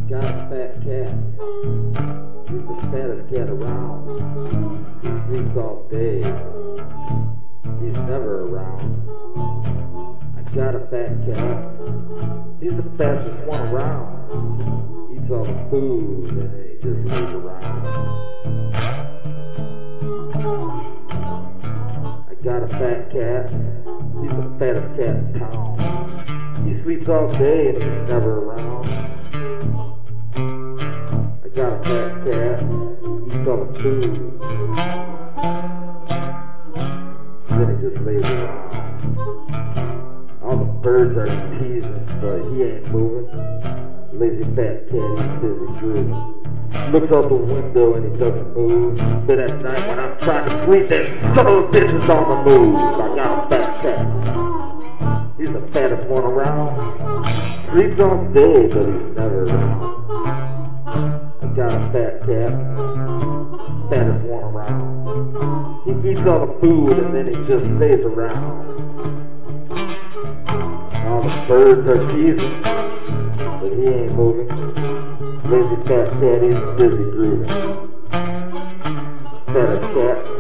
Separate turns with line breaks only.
got a fat cat. He's the fattest cat around. He sleeps all day. He's never around. I got a fat cat. He's the fastest one around. Eats all the food and then he just lays around. I got a fat cat. He's the fattest cat in town. He sleeps all day and he's never around. I got a fat cat. He eats all the food. Then he just lays around. All the birds are teasing, but he ain't moving. Lazy fat cat, he's busy grooving. Looks out the window and he doesn't move. But at night when I'm trying to sleep, that son of a bitch is on the move. I got a fat cat. He's the fattest one around. Sleeps all day, but he's never around. I got a fat cat. Fattest one around. He eats all the food and then he just lays around. All the birds are teasing, but he ain't moving. Lazy fat cat, he's busy grooving. Fattest cat.